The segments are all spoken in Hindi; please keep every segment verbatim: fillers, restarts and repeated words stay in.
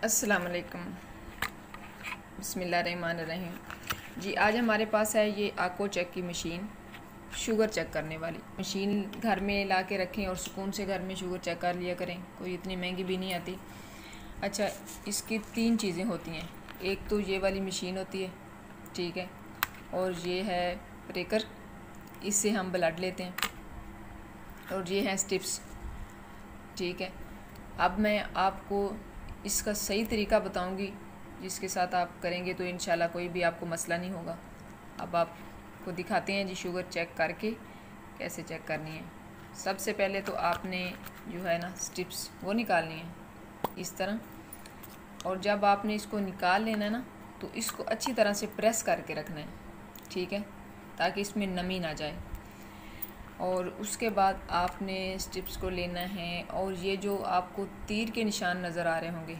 अस्सलाम वालेकुम, बिस्मिल्लाहिर्रहमानिर्रहीम। जी आज हमारे पास है ये आको चेक की मशीन, शुगर चेक करने वाली मशीन। घर में ला के रखें और सुकून से घर में शुगर चेक कर लिया करें, कोई इतनी महंगी भी नहीं आती। अच्छा, इसकी तीन चीज़ें होती हैं। एक तो ये वाली मशीन होती है, ठीक है, और ये है ब्रेकर, इससे हम ब्लड लेते हैं, और ये है स्टिप्स, ठीक है। अब मैं आपको इसका सही तरीका बताऊंगी, जिसके साथ आप करेंगे तो इंशाल्लाह कोई भी आपको मसला नहीं होगा। अब आपको दिखाते हैं जी शुगर चेक करके कैसे चेक करनी है। सबसे पहले तो आपने जो है ना स्टिप्स वो निकालनी है इस तरह, और जब आपने इसको निकाल लेना है ना तो इसको अच्छी तरह से प्रेस करके रखना है, ठीक है, ताकि इसमें नमी ना जाए। और उसके बाद आपने स्टिप्स को लेना है, और ये जो आपको तीर के निशान नज़र आ रहे होंगे,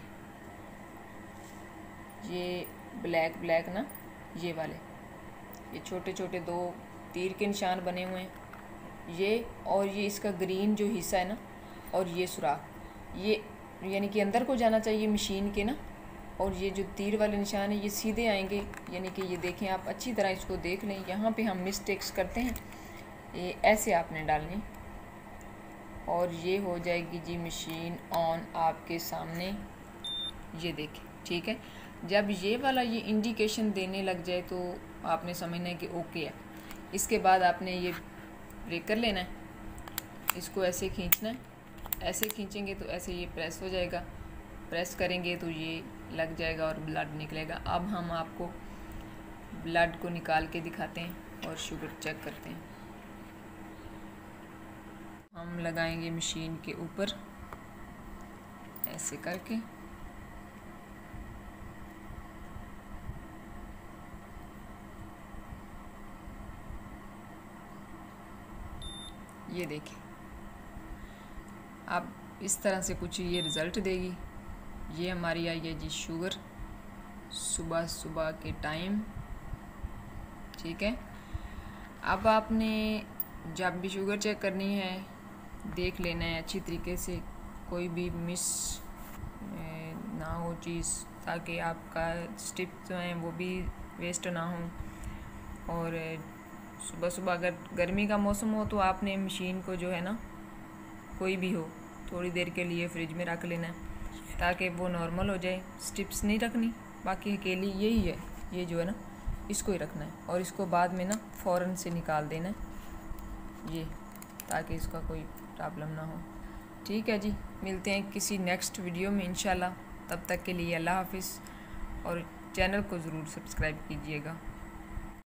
ये ब्लैक ब्लैक ना, ये वाले, ये छोटे छोटे दो तीर के निशान बने हुए हैं, ये और ये इसका ग्रीन जो हिस्सा है ना, और ये सुराख, ये यानी कि अंदर को जाना चाहिए मशीन के ना। और ये जो तीर वाले निशान है ये सीधे आएंगे, यानी कि ये देखें आप अच्छी तरह इसको देख लें। यहाँ पे हम मिस्टेक्स करते हैं, ये ऐसे आपने डालनी, और ये हो जाएगी जी मशीन ऑन आपके सामने, ये देखें, ठीक है। जब ये वाला ये इंडिकेशन देने लग जाए तो आपने समझना है कि ओके है। इसके बाद आपने ये ब्रेकर लेना है, इसको ऐसे खींचना है, ऐसे खींचेंगे तो ऐसे ये प्रेस हो जाएगा, प्रेस करेंगे तो ये लग जाएगा और ब्लड निकलेगा। अब हम आपको ब्लड को निकाल के दिखाते हैं और शुगर चेक करते हैं। हम लगाएंगे मशीन के ऊपर ऐसे करके, ये देखिए अब इस तरह से कुछ ये रिज़ल्ट देगी। ये हमारी आई है जी शुगर सुबह सुबह के टाइम, ठीक है। अब आपने जब भी शुगर चेक करनी है देख लेना है अच्छी तरीके से, कोई भी मिस ना हो चीज़, ताकि आपका स्टिप जो हैं वो भी वेस्ट ना हो। और सुबह सुबह अगर गर्मी का मौसम हो तो आपने मशीन को जो है ना, कोई भी हो, थोड़ी देर के लिए फ्रिज में रख लेना है ताकि वो नॉर्मल हो जाए। स्टिप्स नहीं रखनी, बाकी अकेली यही है, ये जो है ना इसको ही रखना है, और इसको बाद में ना फ़ौरन से निकाल देना है ये, ताकि इसका कोई प्रॉब्लम ना हो। ठीक है जी, मिलते हैं किसी नेक्स्ट वीडियो में इंशाल्लाह। तब तक के लिए अल्लाह हाफिज़, और चैनल को ज़रूर सब्सक्राइब कीजिएगा।